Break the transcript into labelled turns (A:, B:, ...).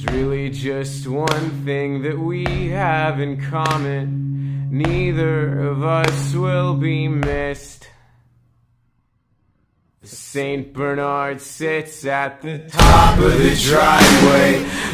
A: really just one thing that we have in common. Neither of us will be missed. St. Bernard sits at the top of the driveway,